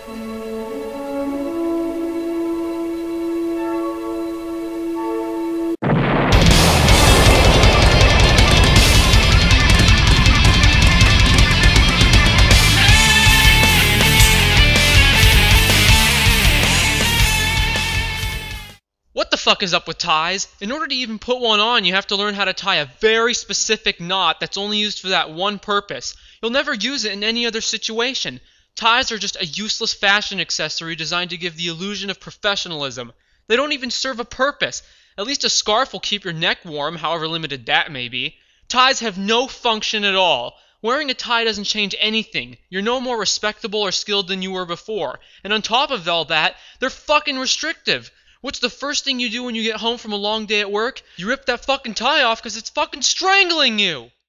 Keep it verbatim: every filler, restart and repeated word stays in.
What the fuck is up with ties? In order to even put one on, you have to learn how to tie a very specific knot that's only used for that one purpose. You'll never use it in any other situation. Ties are just a useless fashion accessory designed to give the illusion of professionalism. They don't even serve a purpose. At least a scarf will keep your neck warm, however limited that may be. Ties have no function at all. Wearing a tie doesn't change anything. You're no more respectable or skilled than you were before. And on top of all that, they're fucking restrictive. What's the first thing you do when you get home from a long day at work? You rip that fucking tie off because it's fucking strangling you!